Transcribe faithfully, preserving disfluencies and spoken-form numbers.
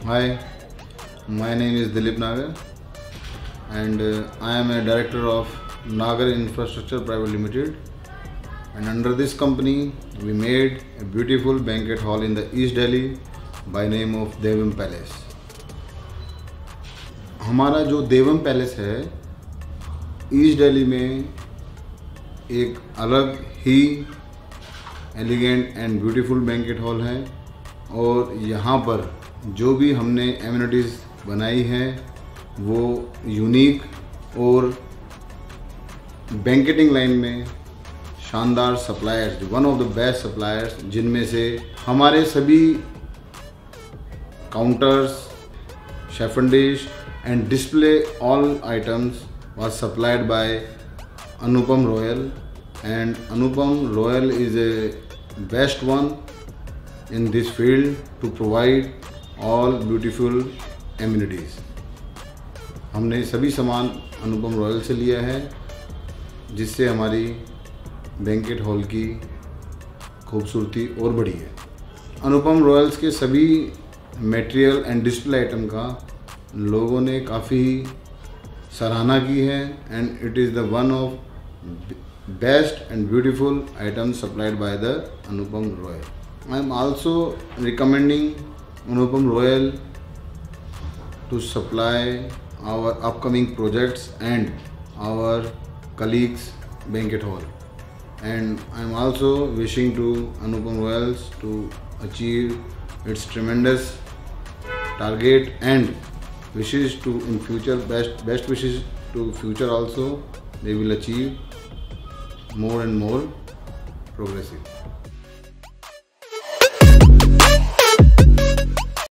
Hi, my name is Dilip Nagar and uh, I am a director of Nagar Infrastructure Private Limited, and under this company we made a beautiful banquet hall in the East Delhi by name of Devam Palace. हमारा जो Devam palace है east Delhi में एक अलग ही elegant and beautiful banquet hall है और यहाँ पर जो भी हमने एमिनिटीज़ बनाई हैं वो यूनिक और बैंकेटिंग लाइन में शानदार suppliers, one of the best suppliers, जिनमें से हमारे सभी counters, chef and dish and display all items was supplied by Anupam Royal, and Anupam Royal is a best one in this field to provide all beautiful amenities. हमने सभी सामान अनुपम royal से लिया है जिससे हमारी बैंकेट हॉल की खूबसूरती और बढ़ी है। अनुपम रॉयल्स के सभी मटेरियल एंड डिस्प्ले आइटम का लोगों ने काफ़ी सराहना की है and it is the one of best and beautiful item supplied by the Anupam Royal. I am also recommending Anupam Royal to supply our upcoming projects and our colleagues banquet hall, and I am also wishing to Anupam Royals to achieve its tremendous target and wishes to in future, best best wishes to future also. They will achieve more and more progressive.